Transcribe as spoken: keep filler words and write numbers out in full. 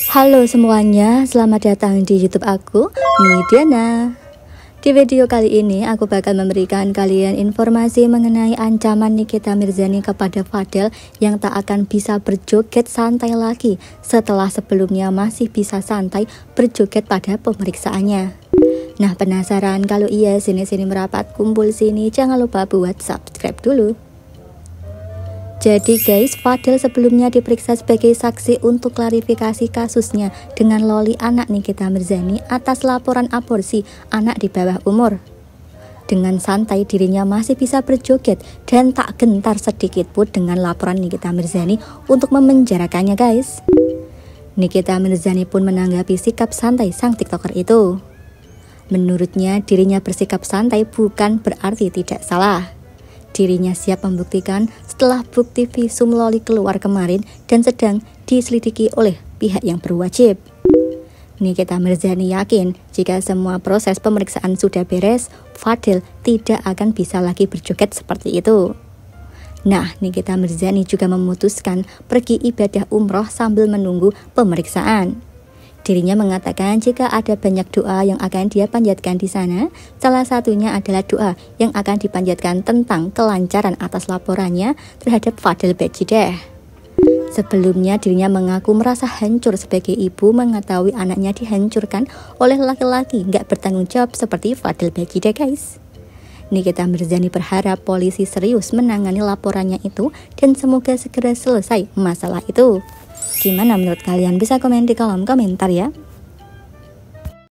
Halo semuanya, selamat datang di YouTube aku, Nidiana. Di video kali ini aku bakal memberikan kalian informasi mengenai ancaman Nikita Mirzani kepada Fadel yang tak akan bisa berjoget santai lagi setelah sebelumnya masih bisa santai berjoget pada pemeriksaannya. Nah, penasaran? Kalau iya, sini-sini merapat, kumpul sini, jangan lupa buat subscribe dulu. Jadi guys, Fadel sebelumnya diperiksa sebagai saksi untuk klarifikasi kasusnya dengan Loli anak Nikita Mirzani atas laporan aborsi anak di bawah umur. Dengan santai dirinya masih bisa berjoget dan tak gentar sedikit pun dengan laporan Nikita Mirzani untuk memenjarakannya guys. Nikita Mirzani pun menanggapi sikap santai sang tiktoker itu. Menurutnya dirinya bersikap santai bukan berarti tidak salah. Dirinya siap membuktikan setelah bukti visum Loli keluar kemarin dan sedang diselidiki oleh pihak yang berwajib. Nikita Mirzani yakin jika semua proses pemeriksaan sudah beres, Fadel tidak akan bisa lagi berjoget seperti itu. Nah, Nikita Mirzani juga memutuskan pergi ibadah umroh sambil menunggu pemeriksaan. Dirinya mengatakan jika ada banyak doa yang akan dia panjatkan di sana, salah satunya adalah doa yang akan dipanjatkan tentang kelancaran atas laporannya terhadap Fadel Bejideh. Sebelumnya dirinya mengaku merasa hancur sebagai ibu mengetahui anaknya dihancurkan oleh laki-laki nggak bertanggung jawab seperti Fadel Bejideh guys. Nikita Mirzani berharap polisi serius menangani laporannya itu dan semoga segera selesai masalah itu. Gimana menurut kalian? Bisa komen di kolom komentar ya.